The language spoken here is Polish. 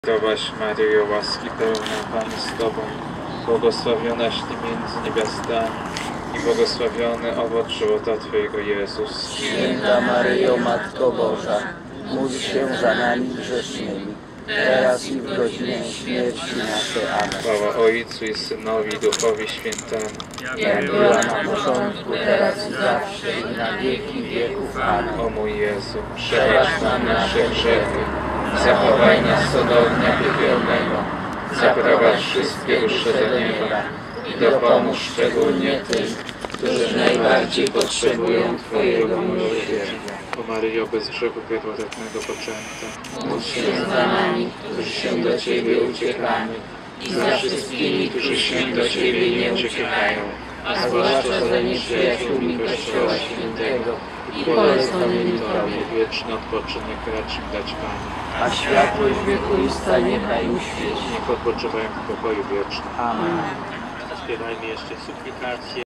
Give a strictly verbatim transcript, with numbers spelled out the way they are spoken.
Zdrowaś Maryjo, łaski pełna, Pan z Tobą, błogosławionaś Ty między niewiastami i błogosławiony owoc żywota Twojego, Jezus. Święta Maryjo, Matko Boża, módl się za nami grzesznymi, teraz i w godzinę śmierci naszej. Amen. Chwała Ojcu i Synowi, i Duchowi Świętemu. Jak była na początku, teraz i zawsze, i na wieki wieków. Amen. O mój Jezu, przebacz nam nasze grzechy, zachowaj nas od ognia piekielnego, zaprowadź wszystkie dusze do nieba i dopomóż szczególnie tym, którzy najbardziej potrzebują Twojego miłosierdzia. O Maryjo, bez grzechu pierworodnego poczęta, Módl się za nami, którzy się do Ciebie uciekamy, i za wszystkimi, którzy się do Ciebie nie uciekają, a zwłaszcza za nieprzyjaciółmi Kościoła Świętego i poleconymi Tobie. Wieczny odpoczynek racz im dać Panie. A światłość wiekuista niechaj uświeci. Niech odpoczywają w pokoju wiecznym. Amen. Zaśpiewajmy jeszcze suplikację.